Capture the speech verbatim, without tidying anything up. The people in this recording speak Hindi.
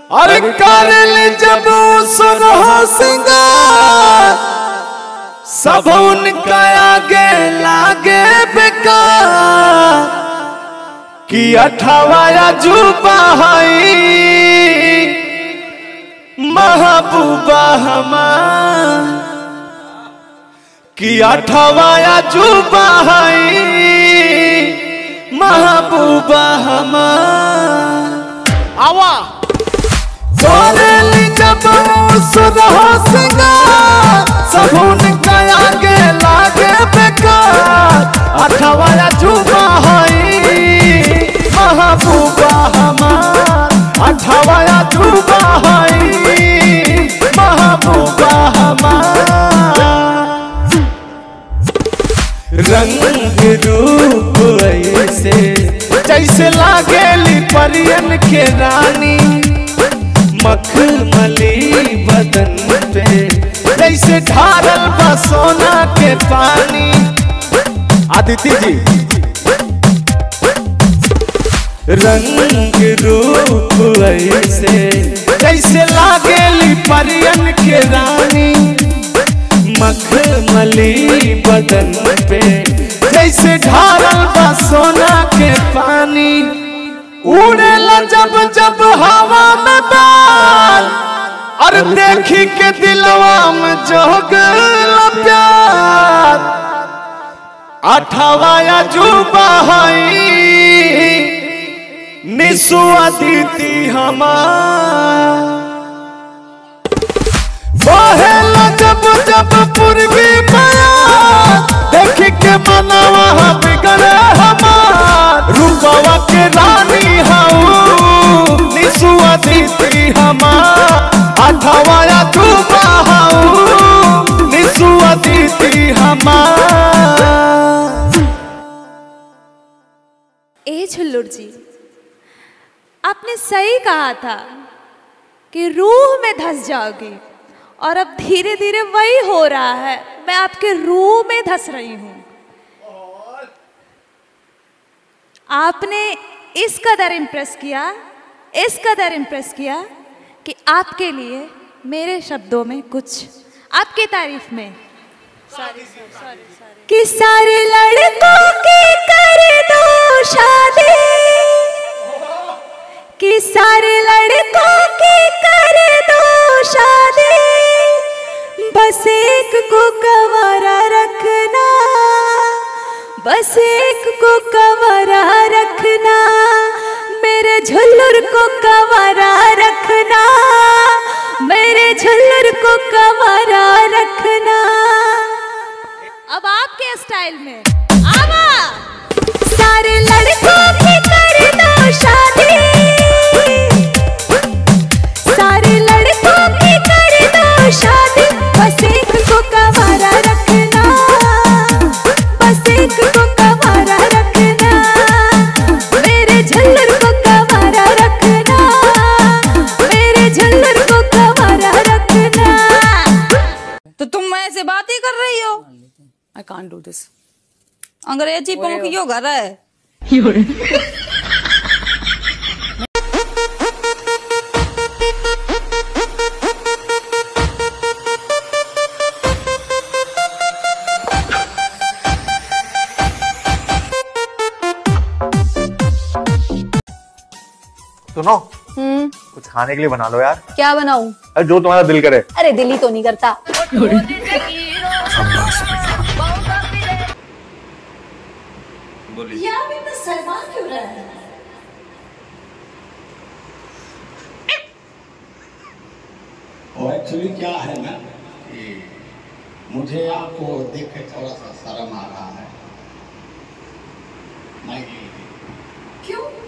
अरे कर ले जब सुरह सिंगार सब उनका आगे लागे बेकार कि अठावाया जुबा है महबूबा हमार कि अठावाया जुबा है महबूबा हमार। आवा बोले जब सुरह सिंगार सब उनका आगे लागे बेकार अठावाया जुबा है महबूबा हमार अठावाया जुबा है महबूबा हमार। रंग रूप ऐसे जैसे लागेली परियन के रानी मखमली बदन पे जैसे ढारल बा सोना के पानी। आदित्य जी रंग रूप ऐसे जैसे लागेली परियन के रानी मखमली बदन पे जैसे ढारल बा सोना के पानी। उड़ेला जब जब हवा में बाल और देखी के दिलवा में जोगला प्यार अठावाया जुबा है निसुआ दीती हमार। बहेला जब जब पूर्वी माया देख के मनवा बिगड़े हमार रूपवा के रानी हाउ निसुआ दीती हमार अठावाया जुबा हाउ निसुआ दीती हमार। ए छुल्लुर जी आपने सही कहा था कि रूह में धस जाओगी और अब धीरे धीरे वही हो रहा है, मैं आपके रूह में धस रही हूं। आपने इस कदर इम्प्रेस किया इस कदर इम्प्रेस किया कि आपके लिए मेरे शब्दों में कुछ आपकी तारीफ में सॉरी सॉरी कि सारे लड़कों की कर दो शादी कि सारे लड़कों की कर दो शादी बस एक को कंवारा रखना बस एक को कंवारा रखना मेरे झुल्लुर को कंवारा रखना मेरे झुल्लुर को कंवारा रखना। अब आपके स्टाइल में आवा सारे लड़कों की कर दो शादी सारे लड़कों की कर दो शादी बस एक को कंवारा रखना बस एक को कंवारा रखना मेरे झल्लर को कंवारा रखना मेरे झल्लर को कंवारा रखना। तो तुम ऐसे बात ही कर रही हो। I can't do this. अंग्रेजी पंख यो घर है सुनो हम्म कुछ खाने के लिए बना लो यार। क्या बनाऊं? अरे जो तुम्हारा दिल करे। अरे दिल ही तो नहीं करता। सलमान क्यों रहा है? और एक्चुअली क्या है ना कि मुझे आपको देख के थोड़ा सा शर्म आ रहा है। क्यों?